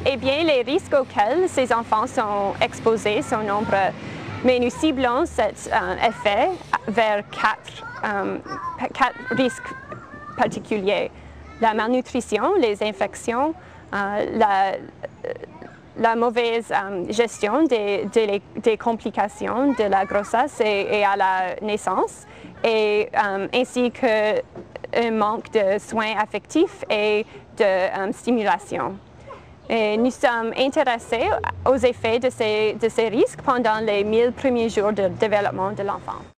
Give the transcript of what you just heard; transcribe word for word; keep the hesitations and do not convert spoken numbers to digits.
eh bien, les risques auxquels ces enfants sont exposés sont nombreux, mais nous ciblons cet euh, effet vers quatre, euh, quatre risques particuliers. La malnutrition, les infections, euh, la, la mauvaise euh, gestion des, des, des complications de la grossesse et, et à la naissance, et euh, ainsi qu'un manque de soins affectifs et de euh, stimulation. Et nous sommes intéressés aux effets de ces, de ces risques pendant les mille premiers jours de développement de l'enfant.